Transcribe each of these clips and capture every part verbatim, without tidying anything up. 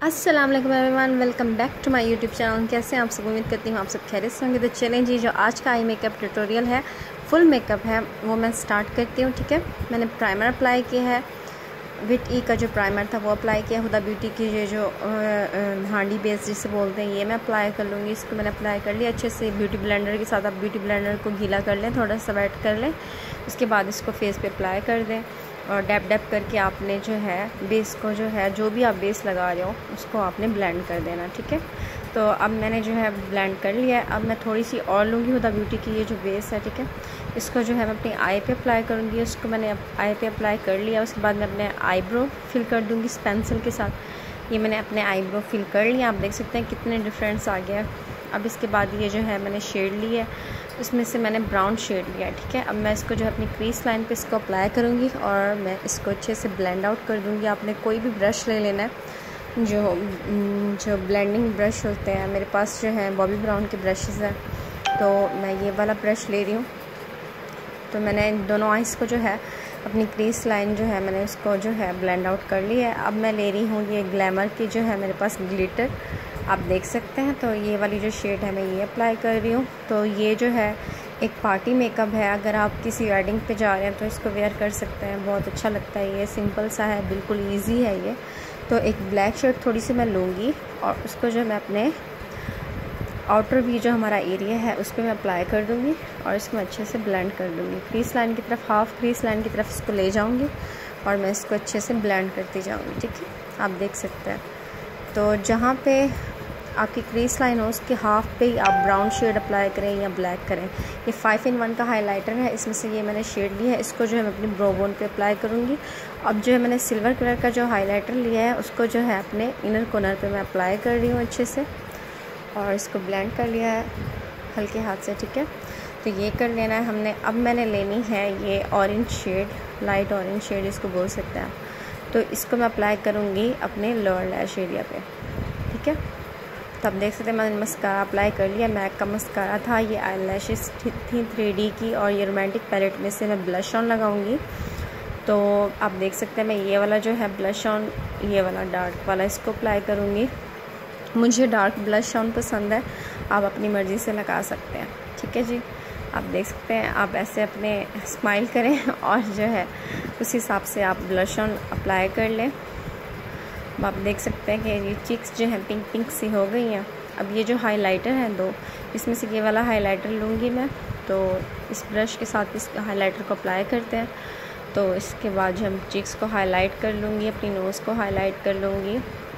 अस्सलाम वालेकुम everyone, welcome back to my YouTube channel. कैसे हैं आप सब? उम्मीद करती हूँ आप सब खैरियत से होंगे। तो चलें जी, जो आज का आई मेकअप ट्यूटोरियल है, फुल मेकअप है, वो मैं स्टार्ट करती हूँ। ठीक है, मैंने प्राइमर अप्लाई किया है, विट ई का जो प्राइमर था वो अप्लाई किया। हुदा ब्यूटी की ये जो हांडी बेस जिसे बोलते हैं, ये मैं अप्लाई कर लूँगी। इसको मैंने अप्लाई कर लिया अच्छे से ब्यूटी ब्लेंडर के साथ। आप ब्यूटी ब्लेंडर को गीला कर लें, थोड़ा सा वेट कर लें, उसके बाद इसको फेस पे अप्लाई कर दें और डैप डैप करके आपने जो है बेस को, जो है जो भी आप बेस लगा रहे हो उसको आपने ब्लेंड कर देना। ठीक है, तो अब मैंने जो है ब्लेंड कर लिया है। अब मैं थोड़ी सी और लूँगी हुदा ब्यूटी की ये जो बेस है। ठीक है, इसको जो है मैं अपनी आई पे अप्लाई करूँगी। उसको मैंने आई पे अप्लाई कर लिया। उसके बाद मैं अपने आईब्रो फिल कर दूँगी इस पेंसिल के साथ। ये मैंने अपने आईब्रो फिल कर लिया। आप देख सकते हैं कितने डिफरेंस आ गया। अब इसके बाद ये जो है मैंने शेड ली है, उसमें से मैंने ब्राउन शेड लिया है। ठीक है, अब मैं इसको जो है अपनी क्रीज लाइन पे इसको अप्लाई करूँगी और मैं इसको अच्छे से ब्लेंड आउट कर दूँगी। आपने कोई भी ब्रश ले लेना है, जो जो ब्लेंडिंग ब्रश होते हैं। मेरे पास जो है बॉबी ब्राउन के ब्रशेस हैं, तो मैं ये वाला ब्रश ले रही हूँ। तो मैंने इन दोनों आइज़ को जो है अपनी क्रीज लाइन जो है मैंने उसको जो है ब्लेंड आउट कर ली है। अब मैं ले रही हूँ ये ग्लैमर की जो है मेरे पास ग्लिटर, आप देख सकते हैं। तो ये वाली जो शेड है मैं ये अप्लाई कर रही हूँ। तो ये जो है एक पार्टी मेकअप है, अगर आप किसी वेडिंग पे जा रहे हैं तो इसको वेयर कर सकते हैं, बहुत अच्छा लगता है। ये सिंपल सा है, बिल्कुल ईजी है ये। तो एक ब्लैक शेड थोड़ी सी मैं लूँगी और उसको जो मैं अपने आउटर भी जो हमारा एरिया है उस पर मैं अप्लाई कर दूँगी और इसको अच्छे से ब्लेंड कर दूँगी। क्रीज लाइन की तरफ, हाफ क्रीज लाइन की तरफ इसको ले जाऊँगी और मैं इसको अच्छे से ब्लेंड करती जाऊँगी। ठीक है, आप देख सकते हैं। तो जहाँ पे आपकी क्रीज लाइन हो उसके हाफ पे ही आप ब्राउन शेड अप्लाई करें या ब्लैक करें। ये फाइव इन वन का हाइलाइटर है, इसमें से ये मैंने शेड लिया है। इसको जो है मैं अपनी ब्रो बोन पे अप्लाई करूँगी। अब जो है मैंने सिल्वर कलर का जो हाइलाइटर लिया है उसको जो है अपने इनर कॉर्नर पे मैं अप्लाई कर रही हूँ अच्छे से और इसको ब्लेंड कर लिया है हल्के हाथ से। ठीक है, तो ये कर लेना है हमने। अब मैंने लेनी है ये orange shade, light orange shade इसको बोल सकते हैं आप। तो इसको मैं अप्लाई करूँगी अपने लोअर लैश एरिया पे। ठीक है, तो आप देख सकते हैं मैंने मस्कारा अप्लाई कर लिया। मैक का मस्कारा था, ये आई लैशेस थी थ्री डी की और ये रोमांटिक पैलेट में से मैं ब्लश ऑन लगाऊंगी। तो आप देख सकते हैं मैं ये वाला जो है ब्लश ऑन, ये वाला डार्क वाला इसको अप्लाई करूँगी। मुझे डार्क ब्लश ऑन पसंद है, आप अपनी मर्ज़ी से लगा सकते हैं। ठीक है जी, आप देख सकते हैं। आप ऐसे अपने स्माइल करें और जो है उस हिसाब से आप ब्लश ऑन अप्लाई कर लें। आप देख सकते हैं कि ये चिक्स जो है पिंक पिंक सी हो गई हैं। अब ये जो हाइलाइटर है दो, इसमें से ये वाला हाइलाइटर लूँगी मैं। तो इस ब्रश के साथ इस हाइलाइटर को अप्लाई करते हैं। तो इसके बाद जो हम चिक्स को हाईलाइट कर लूँगी, अपनी नोज़ को हाईलाइट कर लूँगी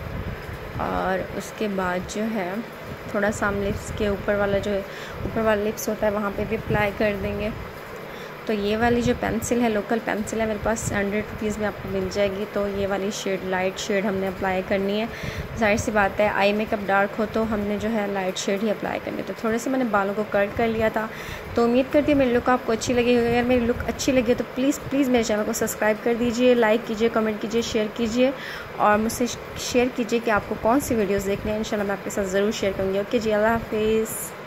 और उसके बाद जो है थोड़ा सा हम लिप्स के ऊपर वाला जो ऊपर वाला लिप्स होता है वहाँ पे भी अप्लाई कर देंगे। तो ये वाली जो पेंसिल है, लोकल पेंसिल है, मेरे पास हंड्रेड रुपीज़ में आपको मिल जाएगी। तो ये वाली शेड, लाइट शेड हमने अप्लाई करनी है। जाहिर सी बात है आई मेकअप डार्क हो तो हमने जो है लाइट शेड ही अप्लाई करनी है। तो थोड़े से मैंने बालों को कट कर लिया था। तो उम्मीद करती हूँ मेरी लुक आपको अच्छी लगी होगी। अगर मेरी लुक अच्छी लगी तो प्लीज़ प्लीज़ मेरे चैनल को सब्सक्राइब कर दीजिए, लाइक कीजिए, कमेंट कीजिए, शेयर कीजिए और मुझसे शेयर कीजिए कि आपको कौन सी वीडियोज़ देखनी है। इंशाल्लाह मैं आपके साथ ज़रूर शेयर करूँगी। ओके जी, अल्लाह हाफिज़।